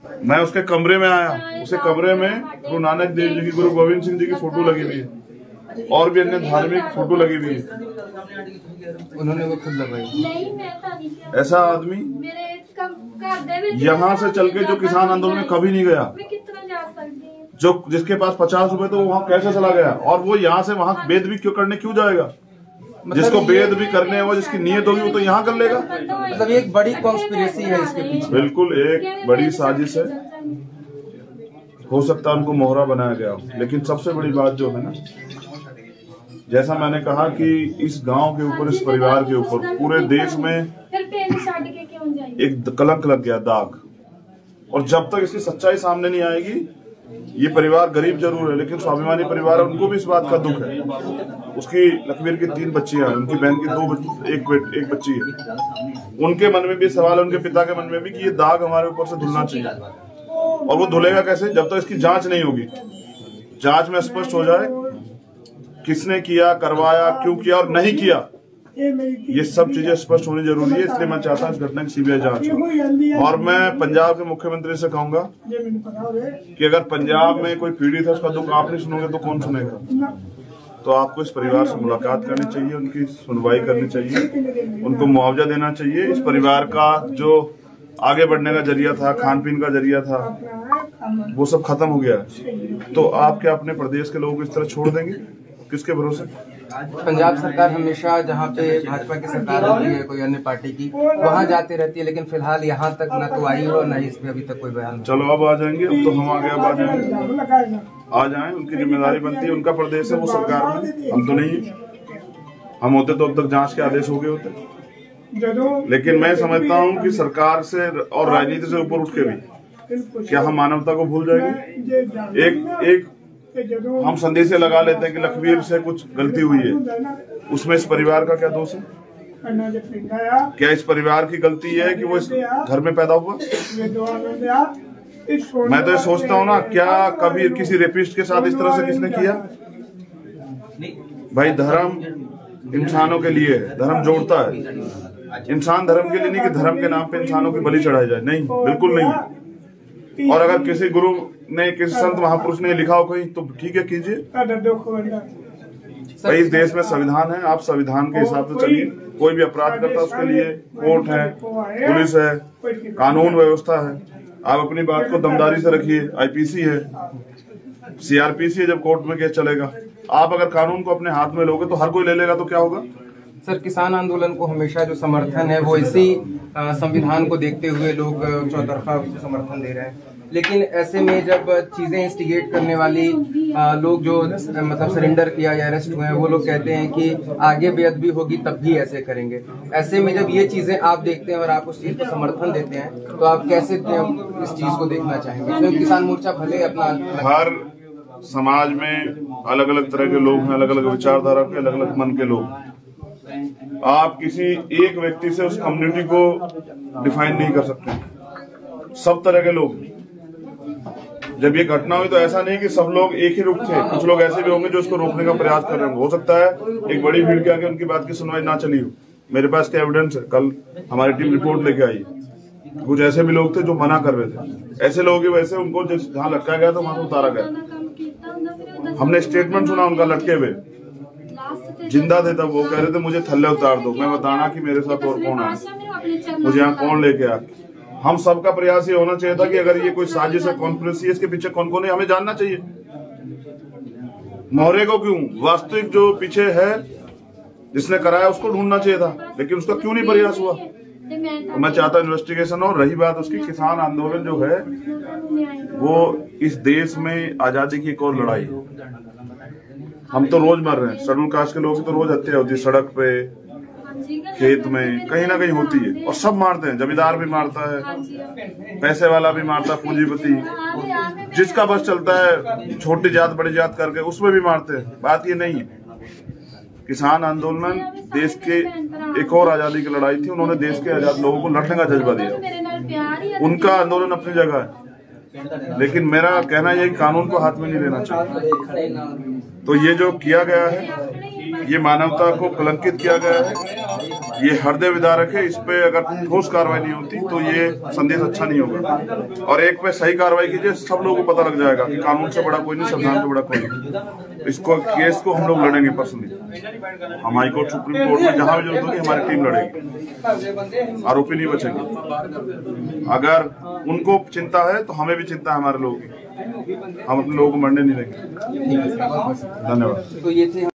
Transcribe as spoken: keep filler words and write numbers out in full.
मैं उसके कमरे में आया, उसके कमरे में गुरु नानक देव जी की, गुरु गोविंद सिंह जी की फोटो लगी हुई है और भी अन्य धार्मिक फोटो लगी हुई है। उन्होंने वो खुद लगाई। ऐसा आदमी यहाँ से चल के जो किसान आंदोलन में कभी नहीं गया, जो जिसके पास पचास रुपए तो वहाँ कैसे चला गया, और वो यहाँ से वहाँ वेद भी क्यों करने क्यों जाएगा? जिसको वेद भी करने है वो, जिसकी नीयत होगी वो तो यहाँ कर लेगा। मतलब एक बड़ी कॉन्स्पिरेसी है इसके पीछे। बिल्कुल एक बड़ी साजिश है। हो सकता है उनको मोहरा बनाया गया हो, लेकिन सबसे बड़ी बात जो है ना, जैसा मैंने कहा कि इस गांव के ऊपर, इस परिवार के ऊपर पूरे देश में एक कलंक लग गया, दाग। और जब तक इसकी सच्चाई सामने नहीं आएगी, ये परिवार गरीब जरूर है लेकिन स्वाभिमानी परिवार है, उनको भी इस बात का दुख है। उसकी लखवीर की तीन बच्चियां हैं, उनकी बहन की दो बच्ची, एक बेट, एक बच्ची है। उनके मन में भी सवाल है, उनके पिता के मन में भी, कि ये दाग हमारे ऊपर से धुलना चाहिए। और वो धुलेगा कैसे? जब तक इसकी जांच नहीं होगी। जांच में स्पष्ट हो जाए किसने किया, करवाया, क्यों किया और नहीं किया, ये सब चीजें स्पष्ट होनी जरूरी है। इसलिए मैं चाहता हूँ इस घटना की सीबीआई जांच हो। और मैं पंजाब के मुख्यमंत्री से कहूंगा कि अगर पंजाब में कोई पीड़ित है, उसका दुख आप नहीं सुनोगे तो कौन सुनेगा? तो आपको इस परिवार से मुलाकात करनी चाहिए, उनकी सुनवाई करनी चाहिए, उनको मुआवजा देना चाहिए। इस परिवार का जो आगे बढ़ने का जरिया था, खान पीन का जरिया था, वो सब खत्म हो गया। तो आप क्या अपने प्रदेश के लोगों को इस तरह छोड़ देंगे? किसके भरोसे? पंजाब सरकार हमेशा जहाँ पे भाजपा की सरकार होती है, कोई अन्य पार्टी की, वहाँ जाती रहती है, लेकिन फिलहाल यहाँ तक न तो आई हो, न इस पे अभी तक कोई बयान। चलो अब आ जाएंगे, अब तो हम आगे अब आ जाएंगे, आ जाएं। उनकी जिम्मेदारी बनती है, उनका प्रदेश है, वो सरकार में, हम तो नहीं। हम होते तो अब तक जांच के आदेश हो गए होते। लेकिन मैं समझता हूँ कि सरकार से और राजनीति से ऊपर उठ के भी क्या हम मानवता को भूल जाएंगे? एक एक हम संदेश लगा लेते हैं कि लखवीर से कुछ गलती हुई है, उसमें इस परिवार का क्या दोष है? क्या इस परिवार की गलती है कि वो इस घर में पैदा हुआ? मैं तो ये सोचता हूँ ना, क्या कभी किसी रेपिस्ट के साथ इस तरह से किसने किया? भाई धर्म इंसानों के लिए है, धर्म जोड़ता है। इंसान धर्म के लिए नहीं कि धर्म के नाम पे इंसानों की बलि चढ़ाई जाए, नहीं, बिल्कुल नहीं। और अगर किसी गुरु ने, किसी संत महापुरुष ने लिखा हो कहीं, तो ठीक है, कीजिए। भाई इस देश में संविधान है, आप संविधान के हिसाब से चलिए। कोई भी अपराध करता है उसके लिए कोर्ट है, पुलिस है, कानून व्यवस्था है। आप अपनी बात को दमदारी से रखिए। आईपीसी है, सीआरपीसी है, जब कोर्ट में केस चलेगा। आप अगर कानून को अपने हाथ में लोगे तो हर कोई ले लेगा, तो क्या होगा? सर, किसान आंदोलन को हमेशा जो समर्थन है वो इसी संविधान को देखते हुए लोग चौतरफा उसको समर्थन दे रहे हैं। लेकिन ऐसे में जब चीजें इंस्टिगेट करने वाली आ, लोग जो मतलब सरेंडर किया या अरेस्ट हुए हैं, वो लोग कहते हैं कि आगे बेअदबी होगी तब भी ऐसे करेंगे। ऐसे में जब ये चीजें आप देखते हैं और आप उस चीज को समर्थन देते हैं, तो आप कैसे इस चीज को देखना चाहेंगे? तो किसान मोर्चा भले अपना, हर समाज में अलग अलग तरह के लोग हैं, अलग अलग विचारधारा के, अलग अलग मन के लोग। आप किसी एक व्यक्ति से उस कम्युनिटी को डिफाइन नहीं कर सकते। सब तरह के लोग। जब ये घटना हुई तो ऐसा नहीं कि सब लोग एक ही रुख थे, कुछ लोग ऐसे भी होंगे जो उसको रोकने का प्रयास कर रहे होंगे। हो सकता है एक बड़ी भीड़ के आगे उनकी बात की सुनवाई ना चली हो। मेरे पास क्या एविडेंस है, कल हमारी टीम रिपोर्ट लेके आई। कुछ ऐसे भी लोग थे जो मना कर रहे थे। ऐसे लोग ही वैसे उनको जहाँ लटका गया था वहां से उतारा गया। हमने स्टेटमेंट सुना उनका लटके हुए, जिंदा थे तब। वो कह रहे थे मुझे थल्ले उतार दो, मैं बताना कि मेरे साथ और कौन है, मुझे यहाँ कौन लेके आ। हम सबका प्रयास ये होना चाहिए था कि अगर ये कोई साजिश है, कॉन्स्पिरेसी है, इसके पीछे कौन कौन है हमें जानना चाहिए। मोहरे को क्यों, वास्तविक जो पीछे है जिसने कराया उसको ढूंढना चाहिए था, लेकिन उसका क्यों नहीं प्रयास हुआ? तो मैं चाहता हूँ इन्वेस्टिगेशन हो। रही बात उसकी, किसान आंदोलन जो है वो इस देश में आजादी की एक और लड़ाई। हम तो रोज मर रहे हैं, शेड्यूल कास्ट के लोगों की तो रोज हत्या होती है, सड़क पे, खेत में, कहीं ना कहीं होती है। और सब मारते हैं, जमींदार भी मारता है, पैसे वाला भी मारता है, पूंजीपति, जिसका बस चलता है छोटी जात बड़ी जात करके उसमें भी मारते हैं। बात ये नहीं है। किसान आंदोलन देश के एक और आजादी की लड़ाई थी। उन्होंने देश के आजाद लोगों को लड़ने का जज्बा दिया। उनका आंदोलन अपनी जगह है, लेकिन मेरा कहना यह कि कानून को हाथ में नहीं लेना चाहिए। तो ये जो किया गया है, ये मानवता को कलंकित किया गया है। ये हृदय विदारक है। इस पे अगर ठोस कार्रवाई नहीं होती तो ये संदेश अच्छा नहीं होगा। और एक पे सही कार्रवाई कीजिए, सब लोगों को पता लग जाएगा कि कानून से बड़ा कोई नहीं, संविधान से बड़ा कोई नहीं। इसको केस को हम लोग लड़ेंगे पर्सनली। हम हाईकोर्ट, सुप्रीम कोर्ट में जहां भी जरूरत होगी हमारी टीम लड़ेगी। आरोपी नहीं बचेंगे। अगर उनको चिंता है तो हमें भी चिंता है हमारे लोगों की। हम अपने लोगों को मरने नहीं देंगे। धन्यवाद। तो ये थे